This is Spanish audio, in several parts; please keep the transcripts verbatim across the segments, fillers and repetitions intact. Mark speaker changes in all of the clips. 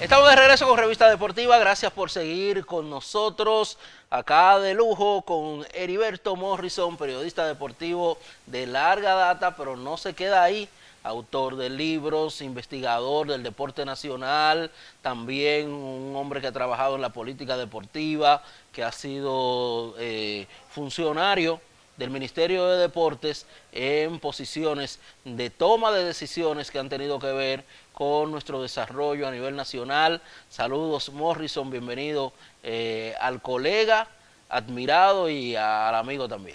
Speaker 1: Estamos de regreso con Revista Deportiva. Gracias por seguir con nosotros acá de lujo con Heriberto Morrison, periodista deportivo de larga data, pero no se queda ahí. Autor de libros, investigador del deporte nacional, también un hombre que ha trabajado en la política deportiva, que ha sido eh, funcionario del Ministerio de Deportes en posiciones de toma de decisiones que han tenido que ver con nuestro desarrollo a nivel nacional. Saludos, Morrison, bienvenido eh, al colega, admirado, y al amigo también.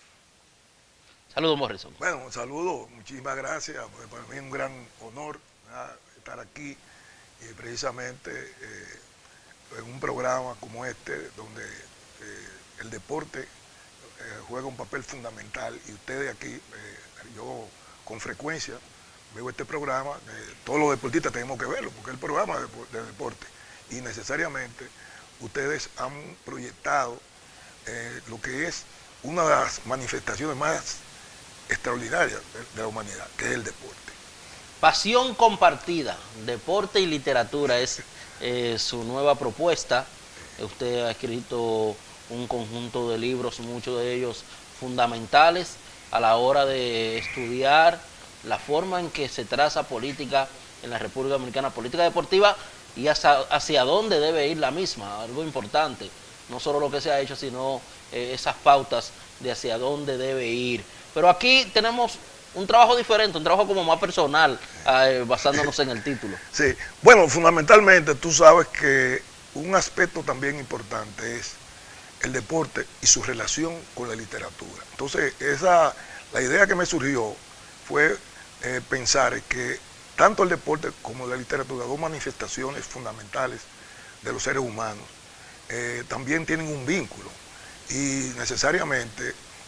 Speaker 1: Saludos, Morrison.
Speaker 2: Bueno, un saludo, muchísimas gracias, porque para mí es un gran honor, ¿verdad?, estar aquí y precisamente eh, en un programa como este, donde eh, el deporte eh, juega un papel fundamental, y ustedes aquí, eh, yo con frecuencia veo este programa, eh, todos los deportistas tenemos que verlo, porque es el programa de, de deporte, y necesariamente ustedes han proyectado eh, lo que es una de las manifestaciones más extraordinaria de la humanidad, que es el deporte.
Speaker 1: Pasión compartida, deporte y literatura es eh, su nueva propuesta. Usted ha escrito un conjunto de libros, muchos de ellos fundamentales a la hora de estudiar la forma en que se traza política en la República Dominicana, política deportiva, y hacia, hacia dónde debe ir la misma, algo importante, no solo lo que se ha hecho, sino eh, esas pautas de hacia dónde debe ir. Pero aquí tenemos un trabajo diferente, un trabajo como más personal, eh, basándonos en el título.
Speaker 2: Sí, bueno, fundamentalmente tú sabes que un aspecto también importante es el deporte y su relación con la literatura. Entonces, esa, la idea que me surgió fue eh, pensar que tanto el deporte como la literatura, dos manifestaciones fundamentales de los seres humanos, eh, también tienen un vínculo, y necesariamente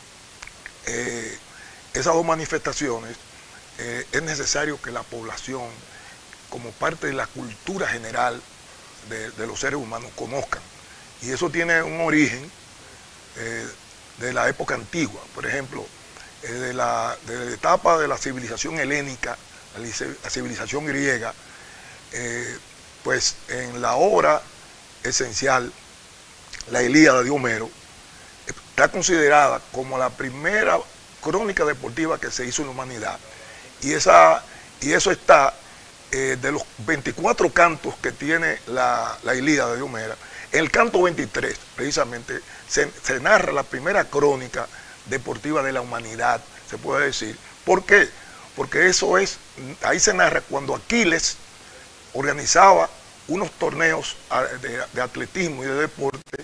Speaker 2: Eh, esas dos manifestaciones eh, es necesario que la población, como parte de la cultura general de, de los seres humanos, conozcan. Y eso tiene un origen eh, de la época antigua, por ejemplo, eh, de, la, de la etapa de la civilización helénica, la civilización griega, eh, pues en la obra esencial, la Ilíada de Homero, está considerada como la primera crónica deportiva que se hizo en la humanidad. Y, esa, y eso está, eh, de los veinticuatro cantos que tiene la, la Ilíada de Homero, en el canto veintitrés, precisamente, se, se narra la primera crónica deportiva de la humanidad, se puede decir. ¿Por qué? Porque eso es, ahí se narra cuando Aquiles organizaba unos torneos de, de atletismo y de deporte.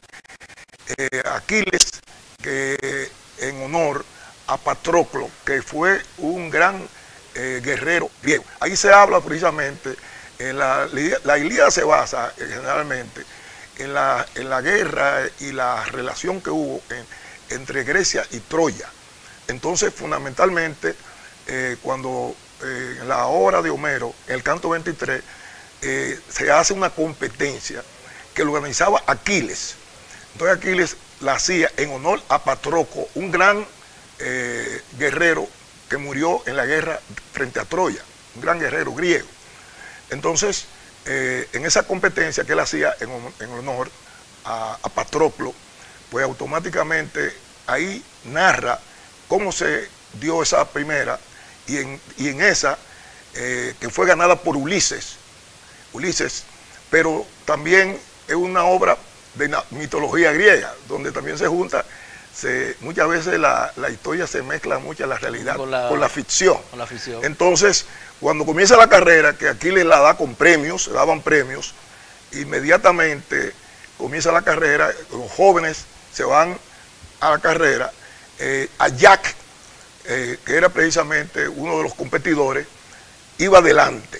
Speaker 2: Eh, Aquiles, que en honor a Patroclo, que fue un gran eh, guerrero griego. Ahí se habla precisamente, en la, la Ilíada se basa eh, generalmente en la, en la guerra y la relación que hubo en, entre Grecia y Troya. Entonces, fundamentalmente, eh, cuando eh, en la obra de Homero, en el canto veintitrés, eh, se hace una competencia que lo organizaba Aquiles. Entonces Aquiles la hacía en honor a Patroclo, un gran eh, guerrero que murió en la guerra frente a Troya, un gran guerrero griego. Entonces, eh, en esa competencia que él hacía en, en honor a, a Patroclo, pues automáticamente ahí narra cómo se dio esa primera, y en, y en esa, eh, que fue ganada por Ulises, Ulises, pero también es una obra de la mitología griega, donde también se junta, se, muchas veces la, la historia se mezcla mucho la realidad con la, con la ficción.
Speaker 1: Con la ficción.
Speaker 2: Entonces, cuando comienza la carrera, que aquí le la da con premios, se daban premios, inmediatamente comienza la carrera, los jóvenes se van a la carrera, eh, a Jack, eh, que era precisamente uno de los competidores, iba adelante.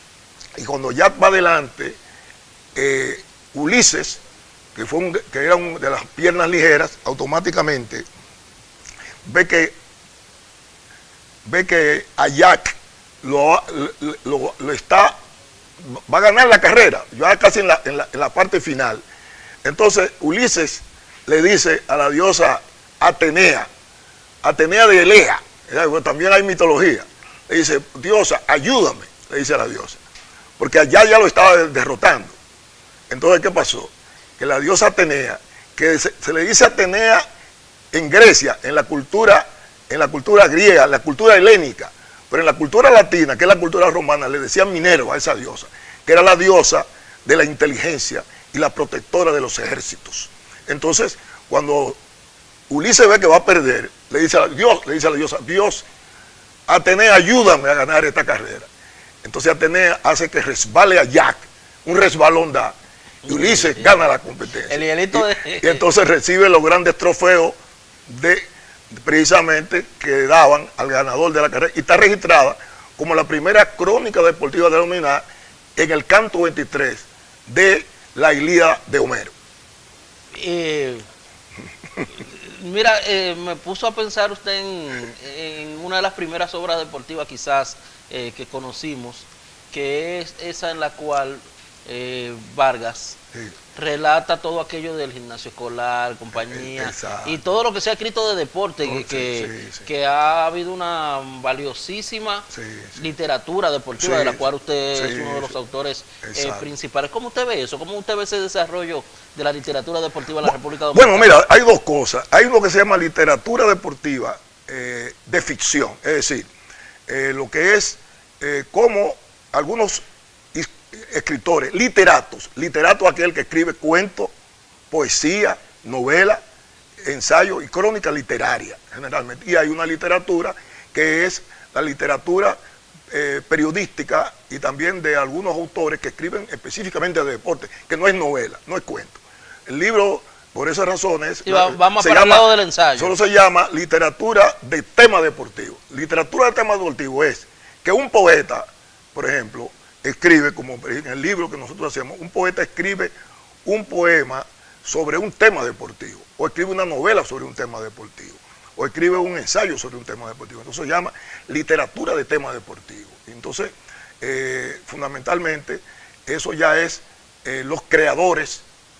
Speaker 2: Y cuando Jack va adelante, eh, Ulises, que, fue un, que era un de las piernas ligeras, automáticamente ve que, ve que a Jack lo, lo, lo está, va a ganar la carrera, ya casi en la, en, la, en la parte final. Entonces Ulises le dice a la diosa Atenea, Atenea de Elea, también hay mitología, le dice, diosa, ayúdame, le dice a la diosa. porque allá ya lo estaba derrotando. Entonces, ¿qué pasó? Que la diosa Atenea, que se, se le dice Atenea en Grecia, en la cultura, en la cultura griega, en la cultura helénica, pero en la cultura latina, que es la cultura romana, le decían Minerva a esa diosa, que era la diosa de la inteligencia y la protectora de los ejércitos. Entonces, cuando Ulises ve que va a perder, le dice a Dios, le dice a la diosa, Dios, Atenea, ayúdame a ganar esta carrera. Entonces Atenea hace que resbale a Jack, un resbalón da, y Ulises gana la competencia.
Speaker 1: El hielito de...
Speaker 2: y, y entonces recibe los grandes trofeos de precisamente que daban al ganador de la carrera, y está registrada como la primera crónica deportiva denominada en el canto veintitrés de la Ilíada de Homero.
Speaker 1: Eh, mira, eh, me puso a pensar usted en, en una de las primeras obras deportivas quizás eh, que conocimos, que es esa en la cual eh, Vargas sí. relata todo aquello del gimnasio escolar, compañía, Exacto. y todo lo que se ha escrito de deporte, oh, que, sí, sí. que ha habido una valiosísima sí, sí. literatura deportiva sí, de la cual usted sí, es uno de los sí. autores eh, principales. ¿Cómo usted ve eso? ¿Cómo usted ve ese desarrollo de la literatura deportiva en la República Dominicana?
Speaker 2: Bueno, mira, hay dos cosas. Hay uno que se llama literatura deportiva eh, de ficción, es decir, eh, lo que es eh, como algunos escritores, literatos, literato aquel que escribe cuentos, poesía, novela, ensayo y crónica literaria, generalmente. Y hay una literatura que es la literatura eh, periodística y también de algunos autores que escriben específicamente de deporte, que no es novela, no es cuento. El libro, por esas razones,
Speaker 1: sí, va, vamos para el lado del ensayo.
Speaker 2: Solo se llama literatura de tema deportivo. Literatura de tema deportivo es que un poeta, por ejemplo, escribe, como en el libro que nosotros hacemos, un poeta escribe un poema sobre un tema deportivo, o escribe una novela sobre un tema deportivo, o escribe un ensayo sobre un tema deportivo. Entonces se llama literatura de tema deportivo. Entonces, eh, fundamentalmente, eso ya es eh, los creadores,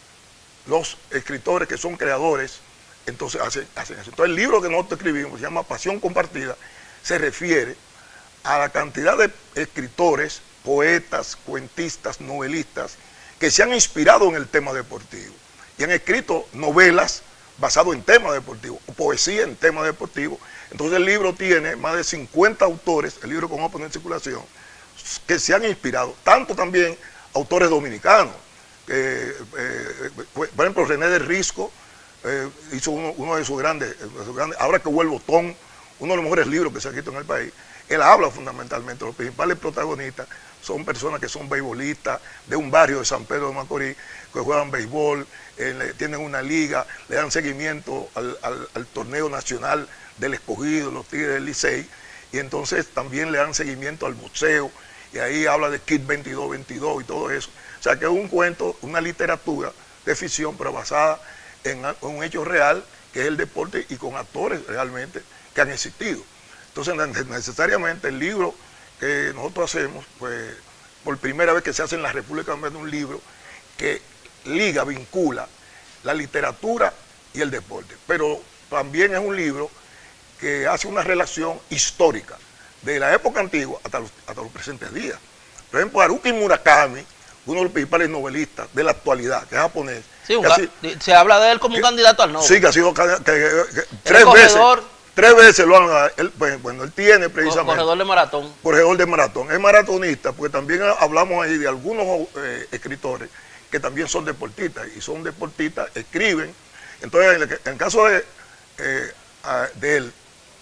Speaker 2: los escritores que son creadores, entonces hacen, hacen eso. Entonces el libro que nosotros escribimos, se llama Pasión Compartida, se refiere a la cantidad de escritores, poetas, cuentistas, novelistas, que se han inspirado en el tema deportivo y han escrito novelas basadas en temas deportivos, o poesía en temas deportivos. Entonces el libro tiene más de cincuenta autores, el libro con vamos a poner en circulación, que se han inspirado, tanto también autores dominicanos, eh, eh, por ejemplo René de Risco eh, hizo uno, uno de, sus grandes, de sus grandes, ahora que hubo el Botón, uno de los mejores libros que se ha escrito en el país. Él habla fundamentalmente, los principales protagonistas son personas que son beisbolistas de un barrio de San Pedro de Macorís, que juegan béisbol, eh, tienen una liga, le dan seguimiento al, al, al torneo nacional del Escogido, los Tigres del Licey, y entonces también le dan seguimiento al boxeo, y ahí habla de Kid veintidós veintidós y todo eso. O sea que es un cuento, una literatura de ficción, pero basada en, en un hecho real, que es el deporte, y con actores realmente que han existido. Entonces, necesariamente el libro que nosotros hacemos, pues, por primera vez que se hace en la República Dominicana, un libro que liga, vincula la literatura y el deporte. Pero también es un libro que hace una relación histórica de la época antigua hasta los, hasta los presentes días. Por ejemplo, Haruki Murakami, uno de los principales novelistas de la actualidad, que es japonés.
Speaker 1: Sí, un,
Speaker 2: así,
Speaker 1: se habla de él como
Speaker 2: que,
Speaker 1: un candidato al Nobel.
Speaker 2: Sí, que ha sido que, que, que, tres veces. Tres veces lo han, él, pues, bueno, él tiene precisamente...
Speaker 1: Corredor de maratón.
Speaker 2: Corredor de maratón. Es maratonista, porque también hablamos ahí de algunos eh, escritores que también son deportistas, y son deportistas, escriben. Entonces, en el caso de, eh, de él,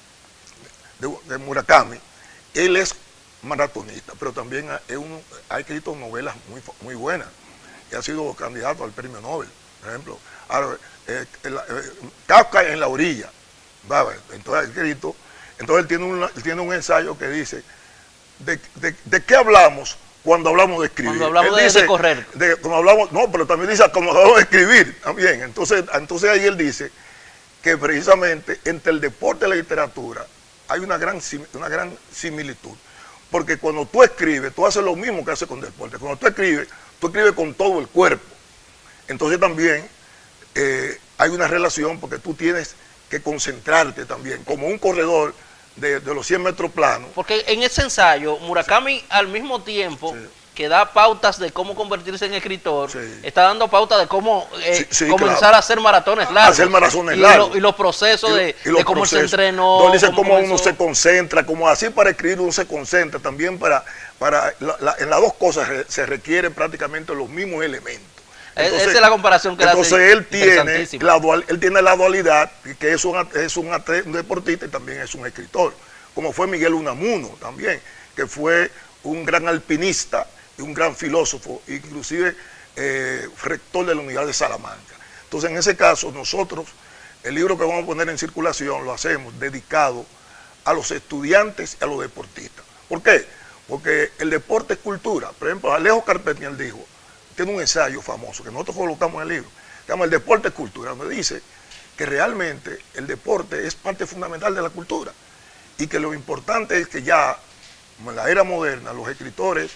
Speaker 2: de, de Murakami, él es maratonista, pero también ha, es uno, ha escrito novelas muy, muy buenas, y ha sido candidato al premio Nobel, por ejemplo. Ahora, eh, el, eh, Kafka en la orilla. Entonces, escrito, entonces él tiene, una, él tiene un ensayo que dice, ¿de, de, de qué hablamos cuando hablamos de escribir?
Speaker 1: Cuando hablamos
Speaker 2: él
Speaker 1: de,
Speaker 2: dice,
Speaker 1: de correr.
Speaker 2: De, cuando hablamos, no, pero también dice, cuando hablamos de escribir, también. Entonces, entonces ahí él dice que precisamente entre el deporte y la literatura hay una gran, una gran similitud. Porque cuando tú escribes, tú haces lo mismo que haces con deporte. Cuando tú escribes, tú escribes con todo el cuerpo. Entonces también eh, hay una relación porque tú tienes que concentrarte también, como un corredor de, de los cien metros planos.
Speaker 1: Porque en ese ensayo, Murakami, sí, al mismo tiempo sí, que da pautas de cómo convertirse en escritor,
Speaker 2: sí.
Speaker 1: está dando pautas de cómo eh,
Speaker 2: sí, sí,
Speaker 1: comenzar
Speaker 2: claro.
Speaker 1: a hacer maratones largos.
Speaker 2: Hacer maratones
Speaker 1: y,
Speaker 2: largos.
Speaker 1: Lo, y los procesos
Speaker 2: y lo,
Speaker 1: de,
Speaker 2: y los
Speaker 1: de cómo
Speaker 2: procesos.
Speaker 1: se entrenó.
Speaker 2: Donde dice
Speaker 1: cómo
Speaker 2: cómo
Speaker 1: comenzó.
Speaker 2: uno se concentra, como así para escribir uno se concentra, también para, para la, la, en las dos cosas se requieren prácticamente los mismos elementos.
Speaker 1: Entonces, esa es la comparación que
Speaker 2: entonces
Speaker 1: hace.
Speaker 2: él tiene la dual, él tiene la dualidad, que es un, es un, un deportista y también es un escritor, como fue Miguel Unamuno también, que fue un gran alpinista y un gran filósofo, inclusive eh, rector de la Universidad de Salamanca. Entonces, en ese caso, nosotros, el libro que vamos a poner en circulación lo hacemos dedicado a los estudiantes y a los deportistas. ¿Por qué? Porque el deporte es cultura. Por ejemplo, Alejo Carpentier dijo, tiene un ensayo famoso que nosotros colocamos en el libro, que se llama El deporte es cultura, donde dice que realmente el deporte es parte fundamental de la cultura y que lo importante es que ya, como en la era moderna, los escritores,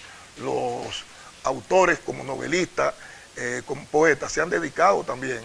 Speaker 2: los autores como novelistas, eh, como poetas, se han dedicado también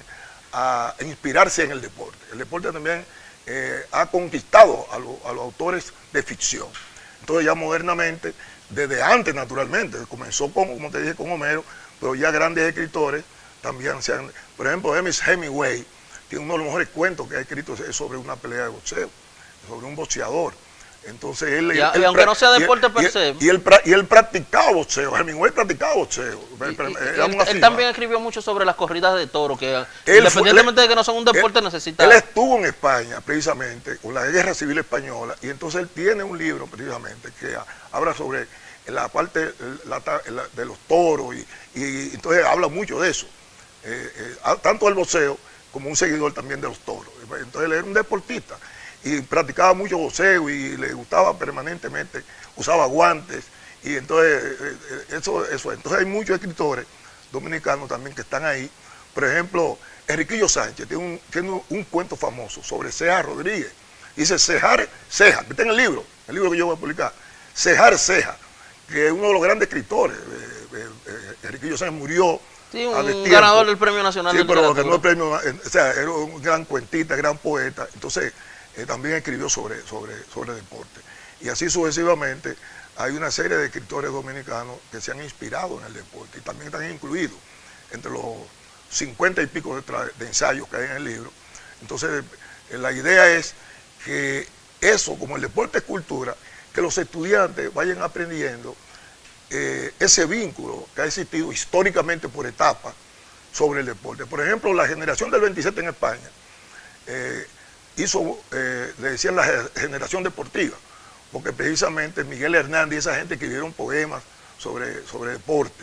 Speaker 2: a inspirarse en el deporte. El deporte también eh, ha conquistado a, lo, a los autores de ficción. Entonces ya modernamente, desde antes naturalmente, comenzó con, como te dije, con Homero, pero ya grandes escritores también se han... Por ejemplo, Ernest Hemingway tiene uno de los mejores cuentos que ha escrito sobre una pelea de boxeo, sobre un boxeador. Entonces él...
Speaker 1: Y,
Speaker 2: él,
Speaker 1: y
Speaker 2: él
Speaker 1: aunque no sea deporte
Speaker 2: y,
Speaker 1: per se.
Speaker 2: Y, y, él, y él practicaba boxeo, Hemingway practicaba boxeo.
Speaker 1: Y, y, él, él también escribió mucho sobre las corridas de toro, que él independientemente
Speaker 2: fue, él,
Speaker 1: de que no son un deporte,
Speaker 2: él,
Speaker 1: necesita...
Speaker 2: Él estuvo en España, precisamente, con la Guerra Civil Española, y entonces él tiene un libro, precisamente, que habla sobre la parte la, la, de los toros, y, y entonces habla mucho de eso, eh, eh, tanto del boxeo como un seguidor también de los toros. Entonces él era un deportista y practicaba mucho boxeo y le gustaba permanentemente, usaba guantes, y entonces eh, eso, eso. Entonces hay muchos escritores dominicanos también que están ahí. Por ejemplo, Enriquillo Sánchez tiene un, tiene un, un cuento famoso sobre Ceja Rodríguez. Dice Cejar Ceja, que está en el libro, el libro que yo voy a publicar, Cejar Ceja, que es uno de los grandes escritores. Eh, eh, eh, Enriquillo Sánchez murió.
Speaker 1: Sí, un ganador del Premio Nacional
Speaker 2: sí,
Speaker 1: de
Speaker 2: pero
Speaker 1: Literatura.
Speaker 2: ganó el premio, o sea, era un gran cuentista, gran poeta. Entonces, eh, también escribió sobre, sobre, sobre deporte. Y así sucesivamente, hay una serie de escritores dominicanos que se han inspirado en el deporte y también están incluidos entre los cincuenta y pico de, de ensayos que hay en el libro. Entonces, eh, la idea es que eso, como el deporte es cultura, que los estudiantes vayan aprendiendo eh, ese vínculo que ha existido históricamente por etapas sobre el deporte. Por ejemplo, la generación del veintisiete en España eh, hizo, eh, le decían la generación deportiva, porque precisamente Miguel Hernández y esa gente escribieron poemas sobre, sobre deporte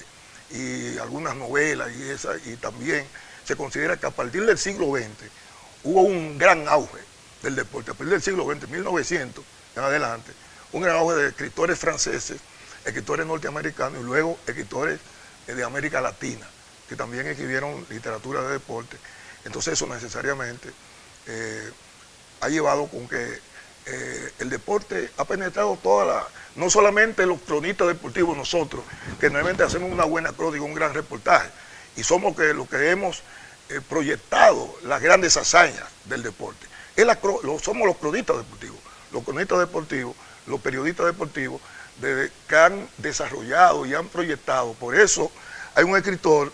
Speaker 2: y algunas novelas, y, esa, y también se considera que a partir del siglo veinte hubo un gran auge del deporte. A partir del siglo veinte, mil novecientos en adelante, un gran auge de escritores franceses, escritores norteamericanos y luego escritores de América Latina, que también escribieron literatura de deporte. Entonces eso necesariamente eh, ha llevado con que eh, el deporte ha penetrado toda la, no solamente los cronistas deportivos nosotros, que normalmente hacemos una buena crónica, un gran reportaje, y somos que, los que hemos eh, proyectado las grandes hazañas del deporte. Es la, lo, somos los cronistas deportivos, los cronistas deportivos, los periodistas deportivos, de, que han desarrollado y han proyectado. Por eso hay un escritor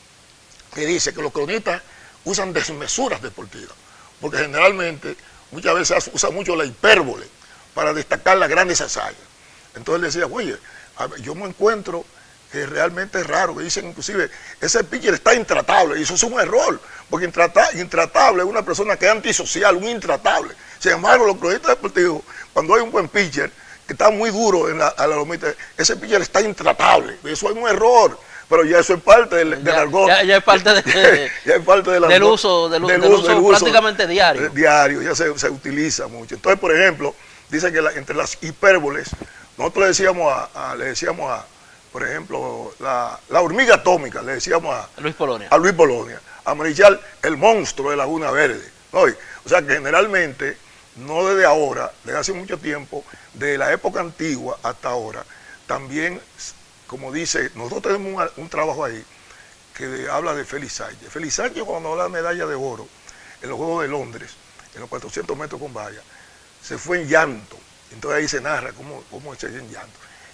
Speaker 2: que dice que los cronistas usan desmesuras deportivas, porque generalmente muchas veces usa mucho la hipérbole para destacar las grandes hazañas. Entonces le decía, oye, yo me encuentro que realmente es raro, que dicen inclusive, ese pitcher está intratable, y eso es un error, porque intratable es una persona que es antisocial, un intratable. Sin embargo, los cronistas deportivos, cuando hay un buen pitcher, que está muy duro en la, a la lomita, ese pitcher está intratable, eso es un error. Pero ya eso es parte del, del argot.
Speaker 1: Ya, ya es parte, de,
Speaker 2: ya es parte del,
Speaker 1: del, uso, del, del, del uso, del uso prácticamente diario.
Speaker 2: Diario, ya se, se utiliza mucho. Entonces, por ejemplo, dice que la, entre las hipérboles, nosotros le decíamos a, a, le decíamos a por ejemplo, la, la hormiga atómica, le decíamos a
Speaker 1: Luis Polonia,
Speaker 2: a Luis Polonia, a Marichal, el monstruo de Laguna Verde. ¿No? O sea que generalmente, no desde ahora, desde hace mucho tiempo, de la época antigua hasta ahora, también, como dice, nosotros tenemos un, un trabajo ahí que habla de Félix Sánchez. Félix Sánchez, cuando habla de medalla de oro en los Juegos de Londres, en los cuatrocientos metros con valla, se fue en llanto. Entonces ahí se narra cómo, cómo se fue en llanto.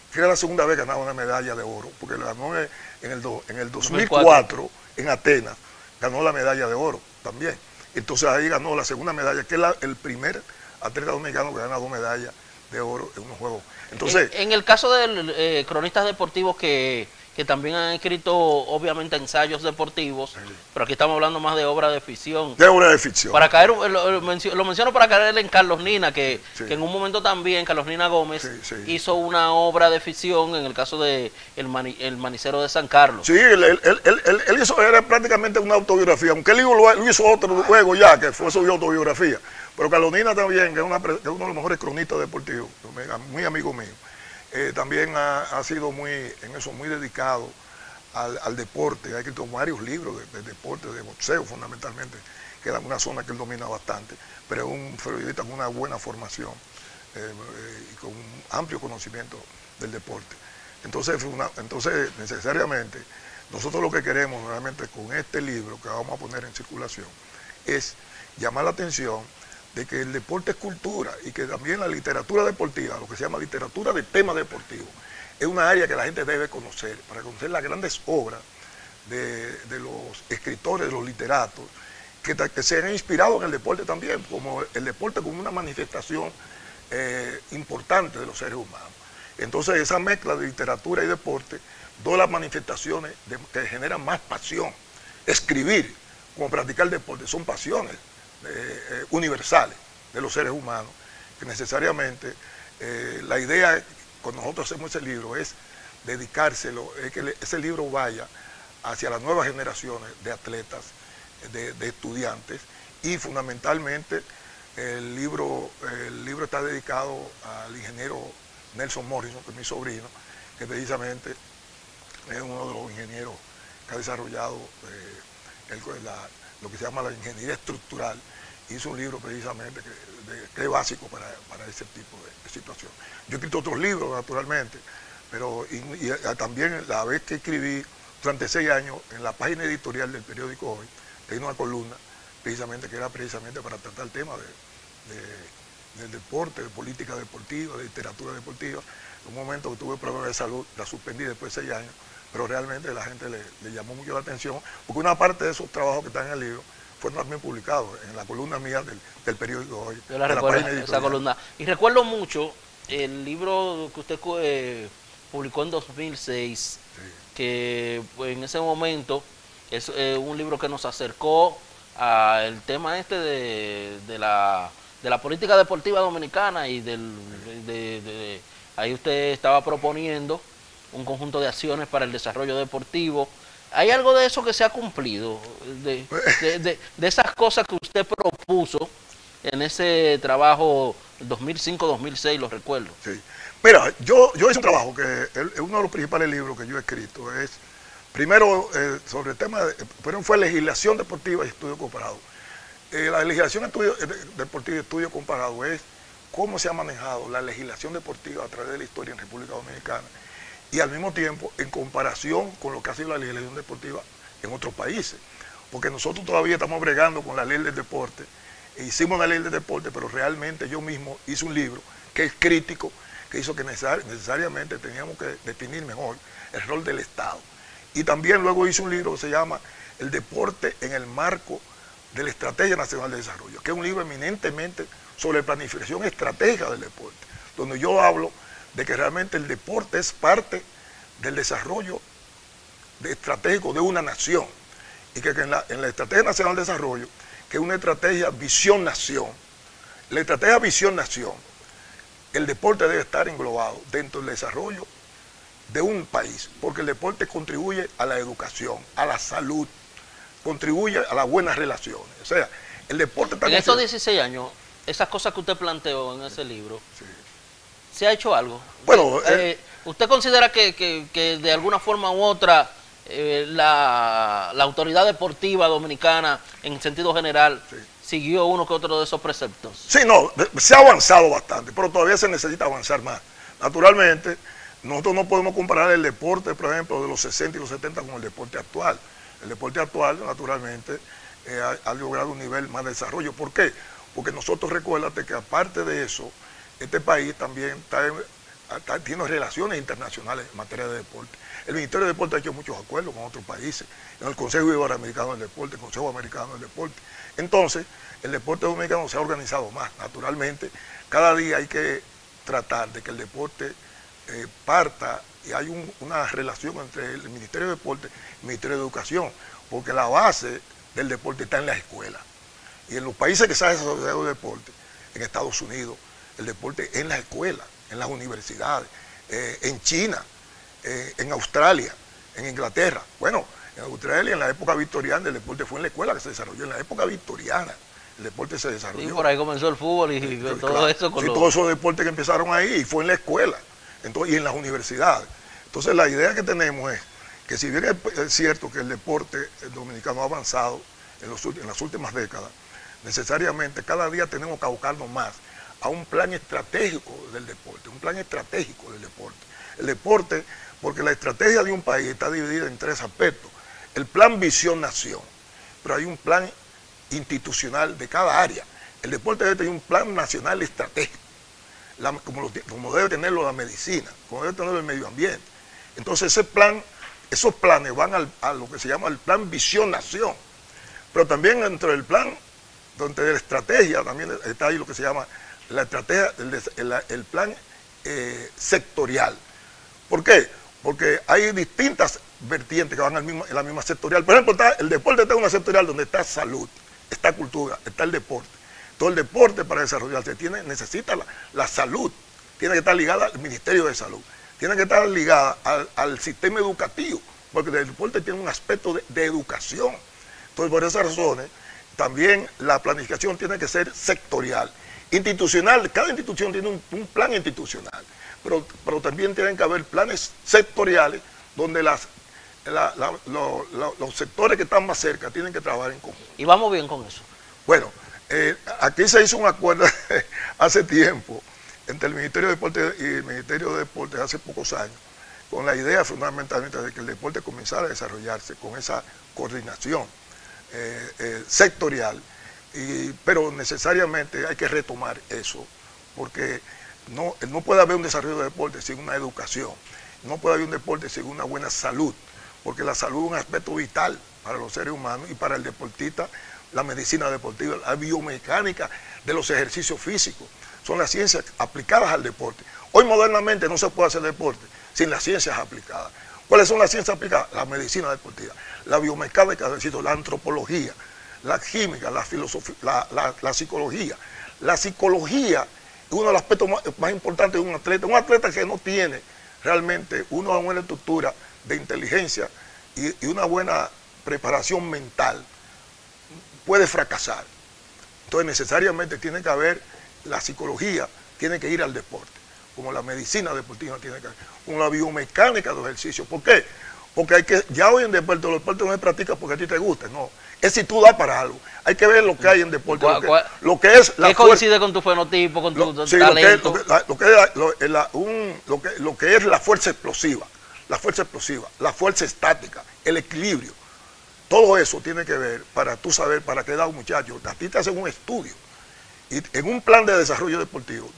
Speaker 2: que era la segunda vez que ganaba una medalla de oro, porque la ganó en el, do, en el dos mil cuatro en Atenas, ganó la medalla de oro también. Entonces ahí ganó la segunda medalla, que es la, el primer atleta dominicano que gana dos medallas de oro en unos juegos. Entonces,
Speaker 1: en, en el caso de eh, cronistas deportivos que, que también han escrito obviamente ensayos deportivos, sí, pero aquí estamos hablando más de obra de ficción.
Speaker 2: De obra de ficción.
Speaker 1: Para caer, lo, lo menciono para caer en Carlos Nina, que,
Speaker 2: sí,
Speaker 1: que en un momento también Carlos Nina Gómez
Speaker 2: sí, sí,
Speaker 1: hizo una obra de ficción en el caso de El, mani, el Manicero de San Carlos.
Speaker 2: Sí, él, él, él, él, él hizo, era prácticamente una autobiografía, aunque él lo hizo otro juego ya, que fue su autobiografía. Pero Carlos Nina también, que es, una, que es uno de los mejores cronistas deportivos, muy amigo mío, eh, también ha, ha sido muy, en eso, muy dedicado al, al deporte. Ha escrito varios libros de, de deporte, de boxeo fundamentalmente, que era una zona que él domina bastante, pero es un periodista con una buena formación eh, eh, y con un amplio conocimiento del deporte. Entonces, una, entonces, necesariamente, nosotros lo que queremos realmente con este libro que vamos a poner en circulación es llamar la atención de que el deporte es cultura y que también la literatura deportiva, lo que se llama literatura de tema deportivo, es una área que la gente debe conocer, para conocer las grandes obras de, de los escritores, de los literatos, que, que se han inspirado en el deporte también, como el deporte como una manifestación eh, importante de los seres humanos. Entonces esa mezcla de literatura y deporte, dos las manifestaciones de, que generan más pasión. Escribir como practicar deporte son pasiones eh, eh, universales de los seres humanos, que necesariamente eh, la idea cuando nosotros hacemos ese libro es dedicárselo, es que ese libro vaya hacia las nuevas generaciones de atletas, de, de estudiantes, y fundamentalmente el libro, el libro está dedicado al ingeniero Nelson Morrison, que es mi sobrino, que precisamente es uno de los ingenieros que ha desarrollado eh, el, la, lo que se llama la ingeniería estructural. Hizo un libro precisamente que, de, que es básico para, para ese tipo de, de situación. Yo he escrito otros libros, naturalmente, pero y, y también la vez que escribí durante seis años en la página editorial del periódico Hoy, tenía una columna precisamente que era precisamente para tratar el tema de, de, del deporte, de política deportiva, de literatura deportiva. En un momento que tuve problemas de salud, la suspendí después de seis años, pero realmente la gente le, le llamó mucho la atención, porque una parte de esos trabajos que están en el libro fueron también publicados en la columna mía del, del periódico Hoy.
Speaker 1: Yo la recuerdo, la esa columna. Y recuerdo mucho el libro que usted eh, publicó en dos mil seis, sí, que pues, en ese momento es eh, un libro que nos acercó al tema este de, de, la, de la política deportiva dominicana y del, de, de, de, ahí usted estaba proponiendo un conjunto de acciones para el desarrollo deportivo. ¿Hay algo de eso que se ha cumplido? De, de, de, de esas cosas que usted propuso en ese trabajo dos mil cinco dos mil seis, lo recuerdo.
Speaker 2: Sí. Mira, yo, yo hice un trabajo que es uno de los principales libros que yo he escrito. Es, primero, eh, sobre el tema, de, pero fue legislación deportiva y estudio comparado. Eh, la legislación estudio, deportiva y estudio comparado es cómo se ha manejado la legislación deportiva a través de la historia en República Dominicana, y al mismo tiempo en comparación con lo que ha sido la legislación deportiva en otros países, porque nosotros todavía estamos bregando con la ley del deporte. E hicimos una ley del deporte, pero realmente yo mismo hice un libro que es crítico, que hizo que necesari necesariamente teníamos que definir mejor el rol del Estado. Y también luego hice un libro que se llama El deporte en el marco de la Estrategia Nacional de Desarrollo, que es un libro eminentemente sobre planificación estratégica del deporte, donde yo hablo de que realmente el deporte es parte del desarrollo de estratégico de una nación, y que, que en, la, en la Estrategia Nacional de Desarrollo, que es una estrategia visión-nación, la estrategia visión-nación, el deporte debe estar englobado dentro del desarrollo de un país, porque el deporte contribuye a la educación, a la salud, contribuye a las buenas relaciones. O sea, el deporte está...
Speaker 1: En estos dieciséis años, esas cosas que usted planteó en ese libro, sí, ¿se ha hecho algo?
Speaker 2: Bueno,
Speaker 1: eh, eh, ¿usted considera que, que, que de alguna forma u otra eh, la, la autoridad deportiva dominicana, en sentido general, sí, siguió uno que otro de esos preceptos?
Speaker 2: Sí, no, se ha avanzado bastante, pero todavía se necesita avanzar más. Naturalmente, nosotros no podemos comparar el deporte, por ejemplo, de los sesenta y los setenta con el deporte actual. El deporte actual, naturalmente, eh, ha, ha logrado un nivel más de desarrollo. ¿Por qué? Porque nosotros, recuérdate que aparte de eso, este país también está tiene relaciones internacionales en materia de deporte. El Ministerio de Deporte ha hecho muchos acuerdos con otros países, en el Consejo Iberoamericano del Deporte, el Consejo Americano del Deporte. Entonces, el deporte dominicano se ha organizado más. Naturalmente, cada día hay que tratar de que el deporte eh, parta y hay un, una relación entre el Ministerio de Deporte y el Ministerio de Educación, porque la base del deporte está en las escuelas. Y en los países que se ha desarrollado el deporte, en Estados Unidos, el deporte en las escuelas, en las universidades, eh, en China, eh, en Australia, en Inglaterra. Bueno, en Australia en la época victoriana el deporte fue en la escuela que se desarrolló, en la época victoriana el deporte se desarrolló.
Speaker 1: Y por ahí comenzó el fútbol y, y todo
Speaker 2: claro,
Speaker 1: eso. Con
Speaker 2: sí,
Speaker 1: los...
Speaker 2: todos esos deportes que empezaron ahí y fue en la escuela entonces, y en las universidades. Entonces la idea que tenemos es que si bien es cierto que el deporte dominicano ha avanzado en, los, en las últimas décadas, necesariamente cada día tenemos que abocarnos más a un plan estratégico del deporte, un plan estratégico del deporte. El deporte, porque la estrategia de un país está dividida en tres aspectos. El plan Visión Nación, pero hay un plan institucional de cada área. El deporte debe tener un plan nacional estratégico, la, como, lo, como debe tenerlo la medicina, como debe tenerlo el medio ambiente. Entonces ese plan, esos planes van al, a lo que se llama el plan Visión Nación, pero también dentro del plan, dentro de la estrategia, también está ahí lo que se llama la estrategia, el, el, el plan eh, sectorial. ¿Por qué? Porque hay distintas vertientes que van al mismo, en la misma sectorial. Por ejemplo, está, el deporte está en una sectorial donde está salud, está cultura, está el deporte. Todo el deporte para desarrollarse tiene, necesita la, la salud, tiene que estar ligada al Ministerio de Salud, tiene que estar ligada al, al sistema educativo, porque el deporte tiene un aspecto de, de educación. Entonces, por esas razones, también la planificación tiene que ser sectorial. Institucional, cada institución tiene un, un plan institucional, pero, pero también tienen que haber planes sectoriales donde las, la, la, lo, lo, los sectores que están más cerca tienen que trabajar en común.
Speaker 1: Y vamos bien con eso.
Speaker 2: Bueno, eh, aquí se hizo un acuerdo hace tiempo entre el Ministerio de Deporte y el Ministerio de Deportes hace pocos años, con la idea fundamentalmente de que el deporte comenzara a desarrollarse con esa coordinación eh, eh, sectorial. Y, pero necesariamente hay que retomar eso, porque no, no puede haber un desarrollo de deporte sin una educación, no puede haber un deporte sin una buena salud, porque la salud es un aspecto vital para los seres humanos y para el deportista, la medicina deportiva, la biomecánica de los ejercicios físicos, son las ciencias aplicadas al deporte. Hoy modernamente no se puede hacer deporte sin las ciencias aplicadas. ¿Cuáles son las ciencias aplicadas? La medicina deportiva, la biomecánica del ejercicio, la antropología, la química, la filosofía, la, la, la psicología. La psicología es uno de los aspectos más, más importantes de un atleta. Un atleta que no tiene realmente una buena estructura de inteligencia y, y una buena preparación mental puede fracasar. Entonces necesariamente tiene que haber la psicología, tiene que ir al deporte, como la medicina deportiva tiene que ir, como la biomecánica de los ejercicios. ¿Por qué? Porque hay que, ya hoy en deporte, los deportes no se practican porque a ti te gusta, no. Es si tú das para algo. Hay que ver lo que hay en deporte. Lo que, lo que es la
Speaker 1: ¿Qué coincide con tu fenotipo, con tu
Speaker 2: lo, sí,
Speaker 1: talento?
Speaker 2: Lo que, lo, que, lo, que, lo, la, un, lo, que, lo que es la fuerza explosiva, la fuerza explosiva, la fuerza estática, el equilibrio. Todo eso tiene que ver para tú saber para qué da un muchacho. A ti te hacen un estudio. Y en un plan de desarrollo deportivo,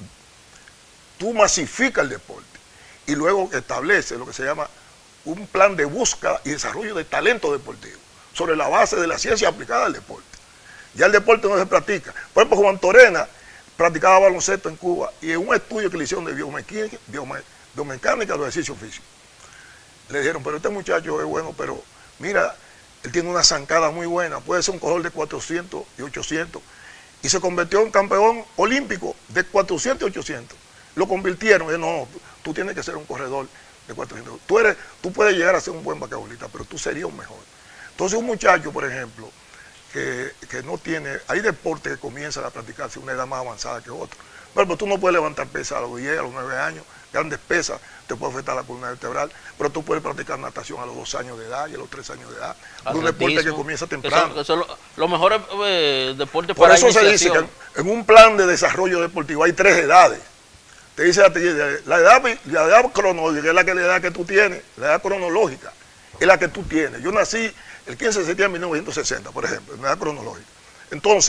Speaker 2: tú masificas el deporte y luego estableces lo que se llama un plan de búsqueda y desarrollo de talento deportivo sobre la base de la ciencia aplicada al deporte. Ya el deporte no se practica. Por ejemplo, Juan Torena practicaba baloncesto en Cuba y en un estudio que le hicieron de biomecánica, biomecánica de ejercicio físico, le dijeron, pero este muchacho es bueno, pero mira, él tiene una zancada muy buena, puede ser un corredor de cuatrocientos y ochocientos, y se convirtió en campeón olímpico de cuatrocientos y ochocientos. Lo convirtieron, y no, tú, tú tienes que ser un corredor de cuatrocientos. Tú, eres, tú puedes llegar a ser un buen basquetbolista, pero tú serías un mejor. Entonces un muchacho, por ejemplo, que, que no tiene, hay deportes que comienzan a practicarse a una edad más avanzada que otra. Pero, pero tú no puedes levantar pesas a los diez, a los nueve años, grandes pesas, te puede afectar la columna vertebral, pero tú puedes practicar natación a los dos años de edad y a los tres años de edad. Es un deporte que comienza temprano.
Speaker 1: Que son, que son los, los mejores eh, deportes
Speaker 2: Por
Speaker 1: para
Speaker 2: eso
Speaker 1: iniciación.
Speaker 2: se dice que en un plan de desarrollo deportivo hay tres edades. Te dice a ti, la edad, la edad cronológica es la, que, la edad que tú tienes, la edad cronológica es la que tú tienes. Yo nací el quince de septiembre de mil novecientos sesenta, por ejemplo, en la edad cronológica. Entonces,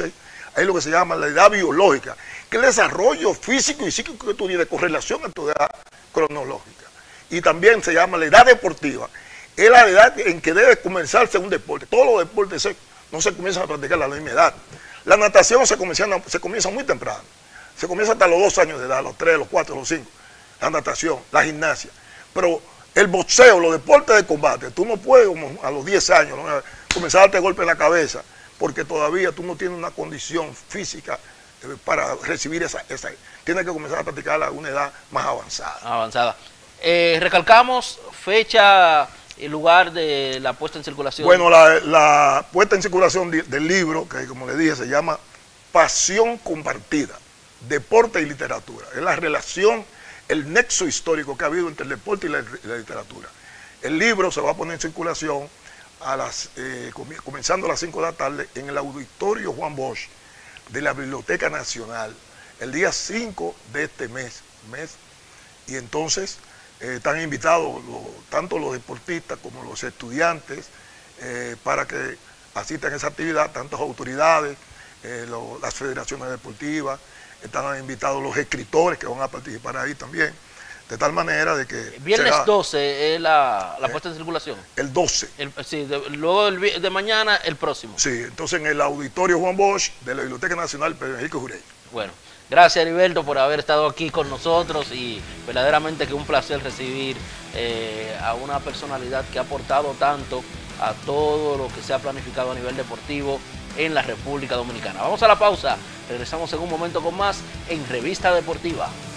Speaker 2: hay lo que se llama la edad biológica, que es el desarrollo físico y psíquico que tú tienes con relación a tu edad cronológica. Y también se llama la edad deportiva, es la edad en que debe comenzarse un deporte. Todos los deportes se, no se comienzan a practicar a la misma edad. La natación se comienza, se comienza muy temprano, se comienza hasta los dos años de edad, los tres, los cuatro, los cinco. La natación, la gimnasia. Pero el boxeo, los deportes de combate, tú no puedes como a los diez años ¿no? comenzar a darte golpe en la cabeza, porque todavía tú no tienes una condición física eh, para recibir esa, esa. Tienes que comenzar a practicarla a una edad más avanzada.
Speaker 1: Avanzada. Eh, recalcamos fecha y lugar de la puesta en circulación.
Speaker 2: Bueno, la, la puesta en circulación de, del libro, que como le dije, se llama Pasión Compartida, Deporte y Literatura. Es la relación, el nexo histórico que ha habido entre el deporte y la, y la literatura. El libro se va a poner en circulación a las, eh, comenzando a las cinco de la tarde en el auditorio Juan Bosch de la Biblioteca Nacional, el día cinco de este mes. mes y entonces eh, están invitados lo, tanto los deportistas como los estudiantes eh, para que asistan a esa actividad, tantas autoridades, eh, lo, las federaciones deportivas, están invitados los escritores que van a participar ahí también, de tal manera de que...
Speaker 1: Viernes
Speaker 2: será,
Speaker 1: doce es la, la
Speaker 2: eh,
Speaker 1: puesta en circulación.
Speaker 2: El doce.
Speaker 1: El, sí, de, luego del, de mañana, el próximo.
Speaker 2: Sí, entonces en el auditorio Juan Bosch de la Biblioteca Nacional Pedro Enrique Jurey.
Speaker 1: Bueno, gracias Heriberto por haber estado aquí con nosotros y verdaderamente que un placer recibir eh, a una personalidad que ha aportado tanto a todo lo que se ha planificado a nivel deportivo en la República Dominicana. Vamos a la pausa, regresamos en un momento con más en Revista Deportiva.